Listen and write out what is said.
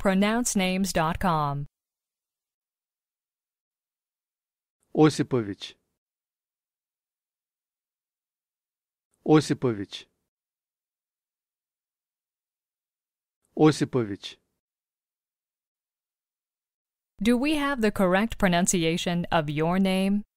pronouncenames.com. Osipovich. Osipovich. Osipovich. Do we have the correct pronunciation of your name?